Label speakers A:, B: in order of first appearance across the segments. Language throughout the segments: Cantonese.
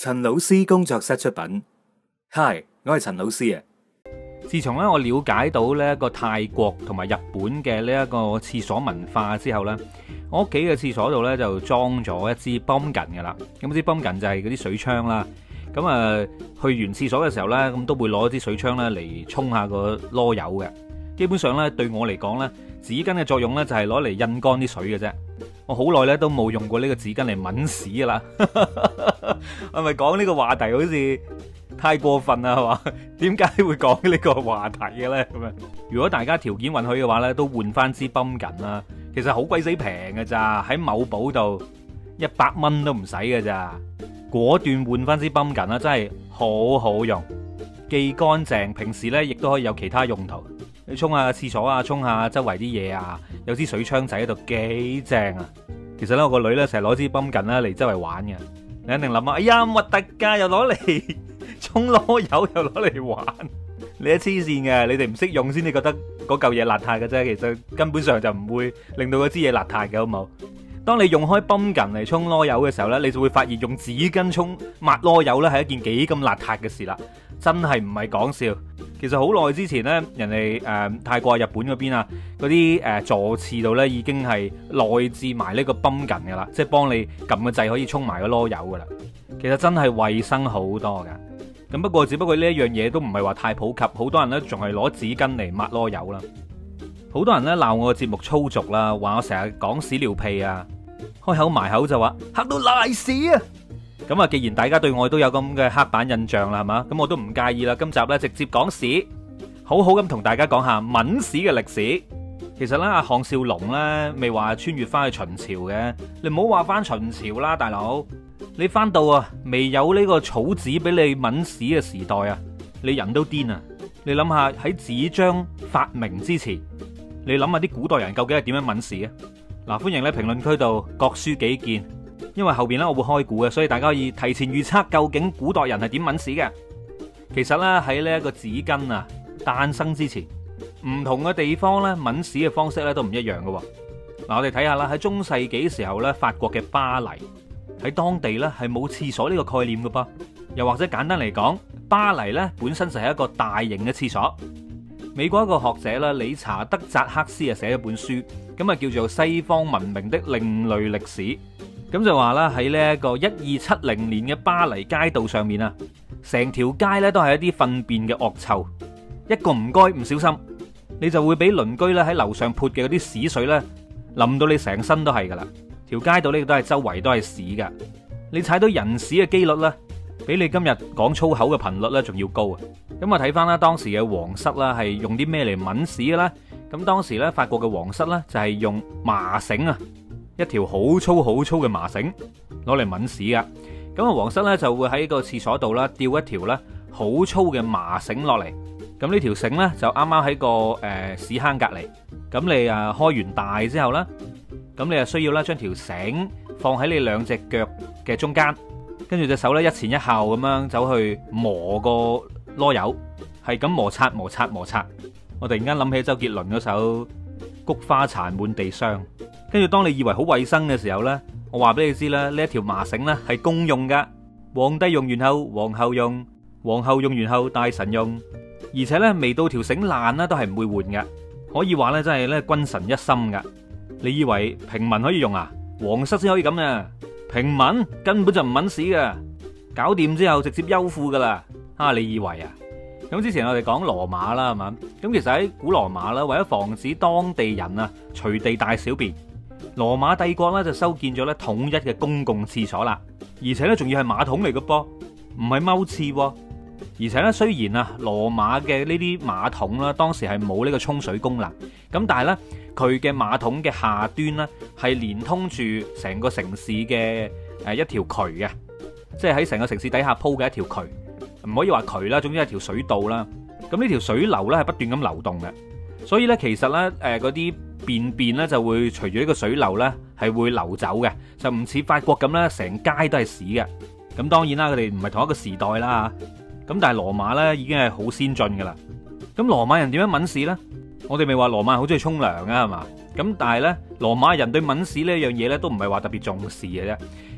A: 陳老師工作室出品。Hi， 我係陳老師啊。
B: 自從咧我了解到呢一個泰國同埋日本嘅呢一個廁所文化之後呢，我屋企嘅廁所度呢就裝咗一支泵緊噶啦。咁支泵緊就係嗰啲水槍啦。咁去完廁所嘅時候呢，咁都會攞支水槍呢嚟沖下個囉柚嘅。基本上呢，對我嚟講呢，紙巾嘅作用呢就係攞嚟印乾啲水嘅啫。我好耐咧都冇用過呢個紙巾嚟抿屎噶啦。係咪講呢個話題好似太過分啦？係嘛？點解會講呢個話題嘅咧？咁樣，如果大家條件允許嘅話咧，都換翻支泵緊啦。其實好鬼死平㗎咋，喺某寶度100蚊都唔使㗎咋。果斷換翻支泵緊啦，真係好好用，既乾淨，平時咧亦都可以有其他用途。你沖下廁所啊，沖下周圍啲嘢啊，有支水槍仔喺度幾正啊！其實咧，我個女咧成日攞支泵緊啦嚟周圍玩嘅。你一定諗啊，哎呀，核突㗎，又攞嚟沖囉柚，又攞嚟玩。你係黐線嘅，你哋唔識用先，你覺得嗰嚿嘢邋遢嘅啫。其實根本上就唔會令到嗰支嘢邋遢嘅，好冇？當你用開泵緊嚟沖囉柚嘅時候咧，你就會發現用紙巾沖抹囉柚咧係一件幾咁邋遢嘅事啦。真係唔係講笑。其實好耐之前呢，人哋泰國、日本嗰邊啊，嗰啲坐廁度呢已經係內置埋呢個泵緊噶啦，即係幫你撳個掣可以沖埋個囉柚噶啦。其實真係衛生好多噶。咁不過只不過呢一樣嘢都唔係話太普及，好多人呢仲係攞紙巾嚟抹囉柚啦。好多人呢鬧我個節目粗俗啦，話我成日講屎尿屁啊，開口埋口就話嚇到賴屎啊！咁啊，既然大家對我都有咁嘅刻板印象啦，係嘛？咁我都唔介意啦。今集咧直接講屎，好好咁同大家講下抿屎嘅歷史。其實咧，阿項少龍咧未話穿越翻去秦朝嘅，你唔好話翻秦朝啦，大佬，你翻到啊未有呢個草紙俾你抿屎嘅時代啊，你人都癲啊！你諗下喺紙張發明之前，你諗下啲古代人究竟係點樣抿屎啊？嗱，歡迎咧評論區度各抒己見。因為後邊咧我會開估嘅，所以大家可以提前預測究竟古代人係點抿屎嘅。其實咧喺呢一個紙巾啊誕生之前，唔同嘅地方咧抿屎嘅方式咧都唔一樣嘅。嗱，我哋睇下啦，喺中世紀時候咧，法國嘅巴黎喺當地咧係冇廁所呢個概念嘅噃。又或者簡單嚟講，巴黎咧本身就係一個大型嘅廁所。美國一個學者啦，理查德扎克斯啊寫咗本書，咁啊叫做《西方文明的另類歷史》。咁就話啦，喺呢一個1270年嘅巴黎街道上面啊，成條街咧都係一啲糞便嘅惡臭，一個唔該唔小心，你就會俾鄰居咧喺樓上潑嘅嗰啲屎水咧淋到你成身都係噶啦。條街道呢都係周圍都係屎噶，你踩到人屎嘅幾率咧，比你今日講粗口嘅頻率咧仲要高啊！咁啊睇翻啦，當時嘅皇室啦係用啲咩嚟抿屎嘅咧？咁當時咧法國嘅皇室咧就係用麻繩啊。一條好粗好粗嘅麻繩攞嚟抿屎噶，咁啊皇室咧就會喺個廁所度啦吊一條咧好粗嘅麻繩落嚟，咁呢條繩咧就啱啱喺個屎坑隔籬，咁你啊開完大之後啦，咁你啊需要咧將條繩放喺你兩隻腳嘅中間，跟住隻手咧一前一後咁樣走去磨個囉柚，係咁摩擦摩擦摩擦。我突然間諗起周杰倫嗰首菊花殘滿地傷。跟住當你以為好衛生嘅時候呢，我話俾你知啦，呢一條麻繩呢係公用噶，皇帝用完後皇后用，皇后用完後大臣用，而且呢未到條繩爛呢都係唔會換嘅，可以話呢真係呢君臣一心噶。你以為平民可以用啊？皇室先可以咁啊，平民根本就唔抿屎噶，搞掂之後直接休褲噶啦。你以為啊？咁之前我哋講羅馬啦，係嘛？咁其實喺古羅馬啦，為咗防止當地人啊隨地大小便，羅馬帝國咧就修建咗咧統一嘅公共廁所啦，而且咧仲要係馬桶嚟嘅噃，唔係踎廁。而且咧雖然啊羅馬嘅呢啲馬桶啦，當時係冇呢個沖水功能，咁但係咧佢嘅馬桶嘅下端咧係連通住成個城市嘅一條渠嘅，即係喺成個城市底下鋪嘅一條渠，唔可以話渠啦，總之係條水道啦。咁呢條水流咧係不斷咁流動嘅，所以咧其實咧嗰啲便便咧就會隨住呢個水流咧係會流走嘅，就唔似法國咁咧成街都係屎嘅。咁當然啦，佢哋唔係同一個時代啦，咁但係羅馬咧已經係好先進噶啦。咁羅馬人點樣抿屎咧？我哋咪話羅馬人好中意沖涼啊，係嘛？咁但係咧羅馬人對抿屎呢樣嘢咧都唔係話特別重視嘅啫。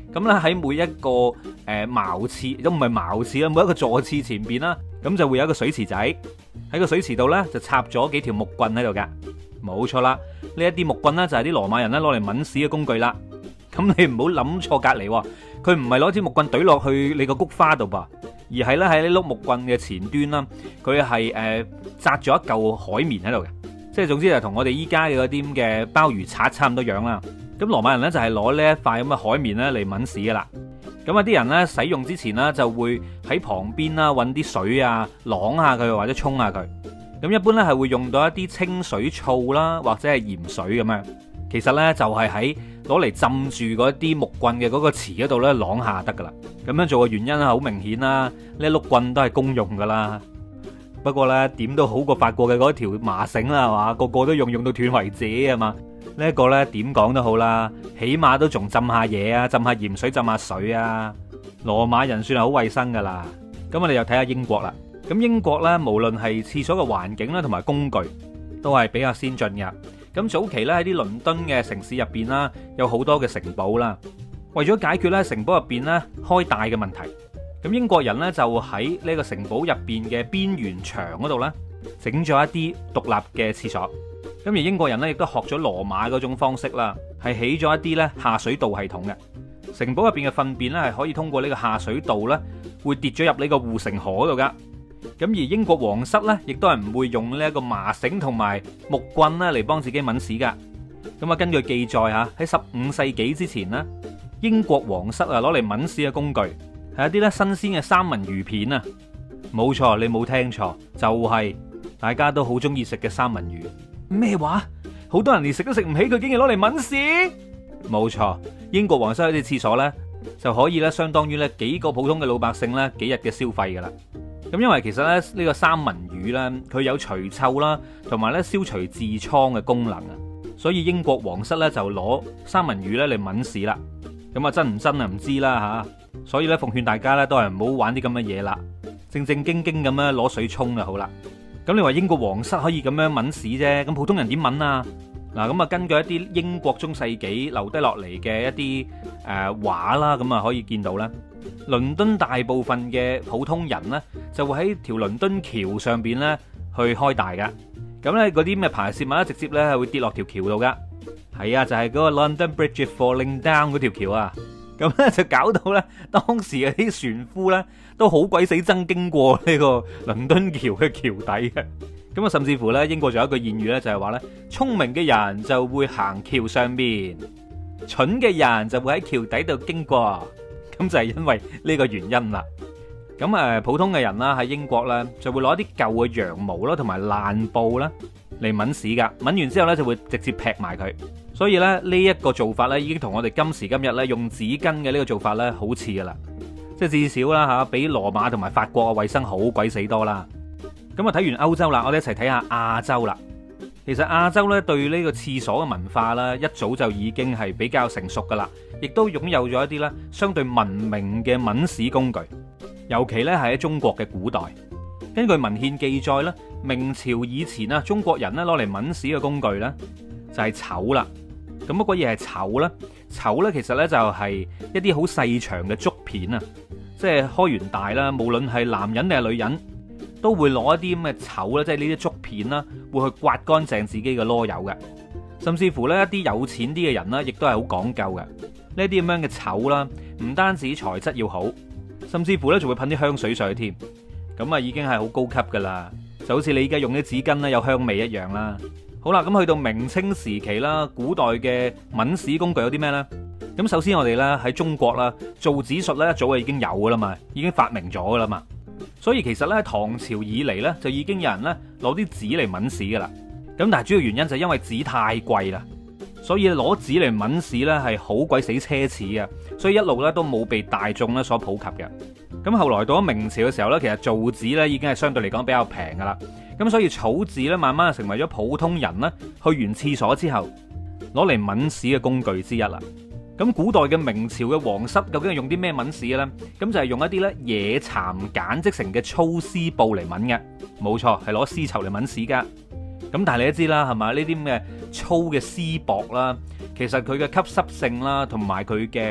B: 咁咧喺每一個茅廁都唔係茅廁啦，每一個座廁前邊啦，咁就會有一個水池仔，喺個水池度咧就插咗幾條木棍喺度噶。冇錯啦，呢一啲木棍咧就係啲羅馬人咧攞嚟抿屎嘅工具啦。咁你唔好諗錯隔離喎，佢唔係攞支木棍懟落去你個菊花度噃，而係咧喺呢碌木棍嘅前端啦，佢係紮咗一嚿海綿喺度嘅，即係總之就同我哋依家嘅嗰啲咁嘅鮑魚刷差唔多樣啦。咁羅馬人咧就係攞呢一塊咁嘅海綿咧嚟抿屎噶啦。咁啊啲人咧使用之前呢，就會喺旁邊啦揾啲水啊，啷下佢或者沖下佢。咁一般咧係會用到一啲清水醋啦，或者係鹽水咁樣。其實咧就係喺攞嚟浸住嗰啲木棍嘅嗰個池嗰度咧啷下得噶啦。咁樣做嘅原因係好明顯啦，呢碌棍都係公用噶啦。不過咧點都好過法國嘅嗰條麻繩啦，係嘛？個個都用到斷為止啊嘛。呢一個咧點講都好啦，起碼都仲浸下嘢啊，浸下鹽水，浸下水啊。羅馬人算係好衛生噶啦。咁我哋又睇下英國啦。咁英國咧，無論係廁所嘅環境啦，同埋工具，都係比較先進嘅。咁早期咧喺啲倫敦嘅城市入邊啦，有好多嘅城堡啦。為咗解決咧城堡入邊咧開大嘅問題，咁英國人咧就喺呢個城堡入邊嘅邊緣牆嗰度咧，整咗一啲獨立嘅廁所。咁而英國人咧亦都學咗羅馬嗰種方式啦，係起咗一啲咧下水道系統嘅。城堡入邊嘅糞便咧係可以通過呢個下水道咧，會跌咗入呢個護城河度噶。咁而英國皇室咧，亦都係唔會用呢一個麻繩同埋木棍咧嚟幫自己抿屎噶。咁啊，根據記載吓，喺15世紀之前呢，英國皇室啊攞嚟抿屎嘅工具係一啲咧新鮮嘅三文魚片啊。冇錯，你冇聽錯，就係大家都好中意食嘅三文魚。咩話？好多人連食都食唔起，佢竟然攞嚟抿屎？冇錯，英國皇室嗰啲廁所咧就可以咧相當於咧幾個普通嘅老百姓咧幾日嘅消費噶啦。咁因為其實咧呢個三文魚咧，佢有除臭啦，同埋咧消除痔瘡嘅功能啊，所以英國皇室咧就攞三文魚咧嚟抿屎啦。咁啊真唔真啊唔知啦吓，所以咧奉勸大家咧都係唔好玩啲咁嘅嘢啦，正正經經咁樣攞水沖就好啦。咁你話英國皇室可以咁樣抿屎啫，咁普通人點抿啊？嗱，咁啊根據一啲英國中世紀留低落嚟嘅一啲畫啦，咁啊可以見到咧，倫敦大部分嘅普通人呢，就會喺條倫敦橋上邊咧去開大噶。咁咧嗰啲咩排泄物咧，直接咧係會跌落條橋度噶。係啊，就係嗰個 London Bridge falling down 嗰條橋啊。咁咧就搞到咧當時嗰啲船夫咧都好鬼死憎經過呢個倫敦橋嘅橋底嘅。咁啊，甚至乎咧英國仲有一句諺語咧，就係話咧，聰明嘅人就會行橋上邊，蠢嘅人就會喺橋底度經過。咁就係因為呢個原因啦。咁普通嘅人啦喺英國咧就會攞啲舊嘅羊毛啦同埋爛布啦嚟抿屎噶，抿完之後咧就會直接劈埋佢。所以咧呢一個做法咧已經同我哋今時今日咧用紙巾嘅呢個做法咧好似噶啦，即係至少啦吓，比羅馬同埋法國嘅衛生好鬼死多啦。咁啊睇完歐洲啦，我哋一齊睇下亞洲啦。其實亞洲咧對呢個廁所嘅文化啦，一早就已經係比較成熟噶啦，亦都擁有咗一啲咧相對文明嘅抿屎工具。尤其咧係喺中國嘅古代，根據文獻記載咧，明朝以前啊，中國人咧攞嚟抿屎嘅工具咧就係籌啦。咁乜鬼嘢係籌咧？籌咧其實咧就係一啲好細長嘅竹片啊，即係開完大啦，無論係男人定係女人，都會攞一啲咁嘅籌啦，即係呢啲竹片啦，會去刮乾淨自己嘅囉柚嘅。甚至乎咧一啲有錢啲嘅人啦，亦都係好講究嘅。呢啲咁樣嘅籌啦，唔單止材質要好，甚至乎咧仲會噴啲香水上去添。咁啊已經係好高級噶啦，就好似你依家用啲紙巾啦，有香味一樣啦。好啦，咁去到明清時期啦，古代嘅抿屎工具有啲咩呢？咁首先我哋咧喺中國啦，造紙術咧一早就已經有噶啦嘛，已經發明咗噶啦嘛。所以其實咧唐朝以嚟咧就已經有人咧攞啲紙嚟抿屎噶啦。咁但係主要原因就係因為紙太貴啦，所以攞紙嚟抿屎咧係好鬼死奢侈嘅，所以一路咧都冇被大眾咧所普及嘅。咁後來到咗明朝嘅時候咧，其實造紙咧已經係相對嚟講比較平噶啦。咁所以草紙咧慢慢就成為咗普通人咧去完廁所之後攞嚟抿屎嘅工具之一啦。咁古代嘅明朝嘅皇室究竟係用啲咩抿屎嘅咧？咁就係用一啲咧野蠶繭織成嘅粗絲布嚟抿嘅，冇錯，係攞絲綢嚟抿屎噶。咁但係你都知啦，係咪呢啲咁嘅粗嘅絲帛啦，其實佢嘅吸濕性啦，同埋佢嘅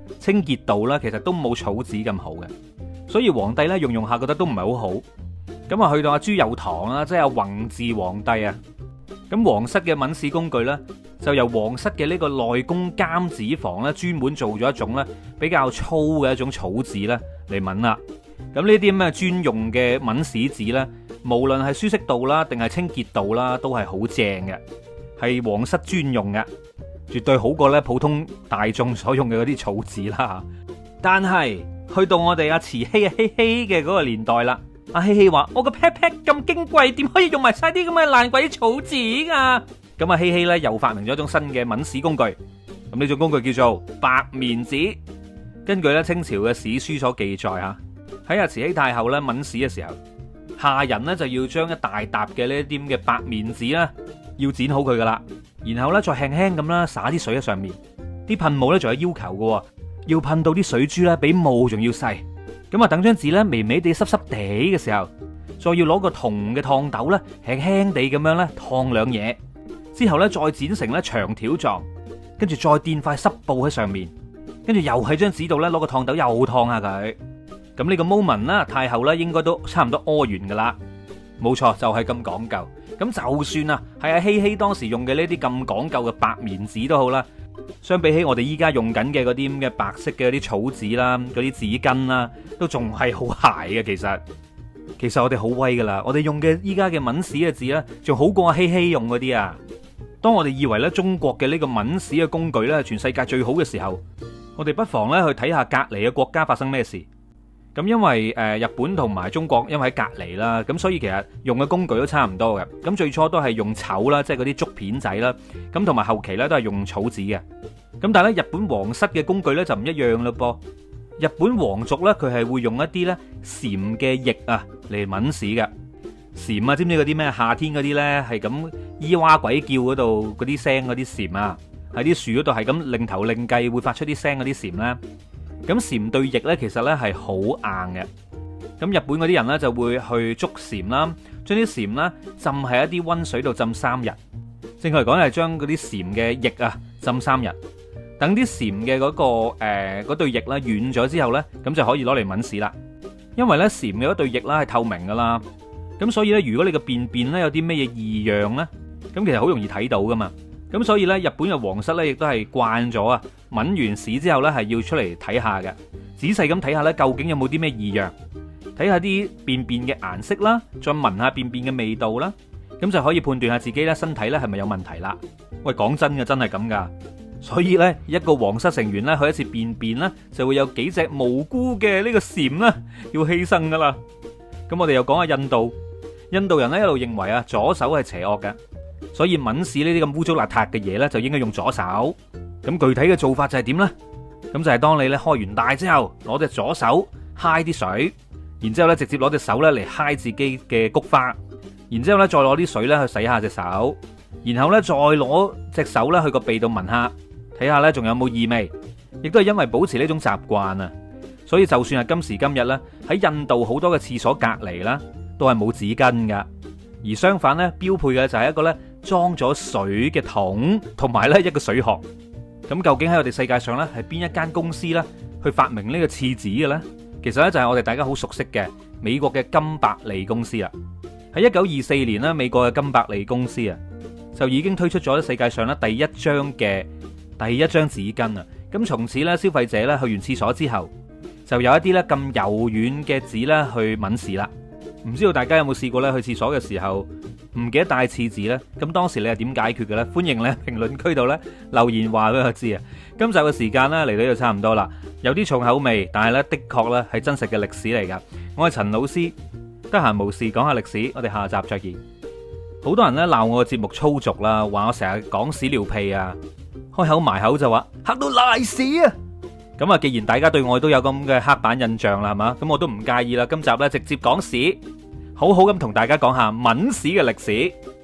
B: 清潔度啦，其實都冇草紙咁好嘅。所以皇帝咧用下覺得都唔係好好。咁啊去到阿朱祐樘啦，即係阿弘治皇帝啊。咁皇室嘅縻試工具咧，就由皇室嘅呢個內宮監紙房咧，專門做咗一種咧比較粗嘅一種草紙咧嚟縻啦。咁呢啲咁嘅專用嘅縻試紙咧，無論係舒適度啦，定係清潔度啦，都係好正嘅，係皇室專用嘅，絕對好過咧普通大眾所用嘅嗰啲草紙啦。但係去到我哋阿慈禧希希嘅嗰個年代啦。阿希希話：我個 pat pat 咁矜貴，點可以用埋晒啲咁嘅爛鬼草紙噶？咁阿希希咧又發明咗一種新嘅縻試工具。咁呢種工具叫做白棉紙。根據咧清朝嘅史書所記載吓，喺阿慈禧太后咧縻試嘅時候，下人咧就要將一大沓嘅呢一啲嘅白棉紙啦，要剪好佢噶啦，然後咧再輕輕咁啦灑啲水喺上面。啲噴霧咧仲有要求嘅，要噴到啲水珠咧比霧仲要細。咁啊，等張紙咧微微地濕濕地嘅時候，再要攞個銅嘅燙斗咧，輕輕地咁樣咧燙兩嘢，之後咧再剪成咧長條狀，跟住再墊塊濕布喺上面，跟住又喺張紙度咧攞個燙斗又燙下佢。咁呢個 moment 啦，太后咧應該都差唔多屙完噶啦，冇錯就係咁講究。咁就算啊係阿希希當時用嘅呢啲咁講究嘅白棉紙都好啦。相比起我哋依家用緊嘅嗰啲咁嘅白色嘅嗰啲草紙啦，嗰啲紙巾啦，都仲係好鞋嘅。其實我哋好威噶啦，我哋用嘅依家嘅縻試嘅紙咧，仲好過阿希希用嗰啲啊。當我哋以為咧中國嘅呢個縻試嘅工具咧，全世界最好嘅時候，我哋不妨咧去睇下隔籬嘅國家發生咩事。咁因為日本同埋中國因為喺隔籬啦，咁所以其實用嘅工具都差唔多嘅。咁最初都係用綢啦，即係嗰啲竹片仔啦。咁同埋後期咧都係用草紙嘅。咁但係咧日本皇室嘅工具咧就唔一樣嘞噃。日本皇族咧佢係會用一啲咧蟬嘅翼啊嚟縻試嘅。蟬啊，知唔知嗰啲咩夏天嗰啲咧係咁咿哇鬼叫嗰度嗰啲聲嗰啲蟬啊，喺啲樹嗰度係咁擰頭擰計會發出啲聲嗰啲蟬咧。咁蟬對翼咧，其實咧係好硬嘅。咁日本嗰啲人咧就會去捉蟬啦，將啲蟬咧浸喺一啲溫水度浸3日。正確嚟講係將嗰啲蟬嘅翼啊浸3日，等啲蟬嘅嗰個嗰對翼咧軟咗之後咧，咁就可以攞嚟縻試啦。因為咧蟬嘅嗰對翼咧係透明噶啦，咁所以咧如果你個便便咧有啲咩嘢異樣咧，咁其實好容易睇到噶嘛。咁所以咧，日本嘅皇室咧，亦都係慣咗啊，縻完試之後咧，係要出嚟睇下嘅，仔細咁睇下咧，究竟有冇啲咩異樣，睇下啲便便嘅顏色啦，再聞下便便嘅味道啦，咁就可以判斷下自己咧身體咧係咪有問題啦。喂，講真嘅，真係咁噶。所以咧，一個皇室成員咧去一次便便咧，就會有幾隻無辜嘅呢個蟬啦，要犧牲噶啦。咁我哋又講下印度，印度人咧一路認為啊，左手係邪惡嘅。所以縻試呢啲咁污糟邋遢嘅嘢呢，就應該用左手。咁具體嘅做法就係點呢？咁就係當你咧開完大之後，攞隻左手揩啲水，然之後咧直接攞隻手咧嚟揩自己嘅菊花，然之後咧再攞啲水咧去洗下隻手，然後咧再攞隻手咧去個鼻度聞下，睇下咧仲有冇異味。亦都係因為保持呢種習慣啊，所以就算係今時今日咧，喺印度好多嘅廁所隔離啦，都係冇紙巾噶。而相反咧，標配嘅就係一個咧裝咗水嘅桶，同埋咧一個水殼。咁究竟喺我哋世界上咧係邊一間公司咧去發明呢個廁紙嘅咧？其實咧就係我哋大家好熟悉嘅美國嘅金百利公司啦。喺1924年咧，美國嘅金百利公司啊就已經推出咗世界上咧第一張紙巾啊。咁從此咧，消費者咧去完廁所之後，就有一啲咧咁柔軟嘅紙咧去縻試啦。唔知道大家有冇試過咧去廁所嘅時候唔記得帶廁紙呢？咁當時你係點解決嘅呢？歡迎咧評論區度咧留言話俾我知啊！今集嘅時間咧嚟到就差唔多啦，有啲重口味，但係咧的確咧係真實嘅歷史嚟噶。我係陳老師，得閒無事講下歷史，我哋下集再見。好多人咧鬧我嘅節目粗俗啦，話我成日講屎尿屁啊，開口埋口就話嚇到賴屎啊！咁啊，既然大家對我都有咁嘅刻板印象啦，係嘛？咁我都唔介意啦。今集咧直接講屎，好好咁同大家講下縻試嘅歷史。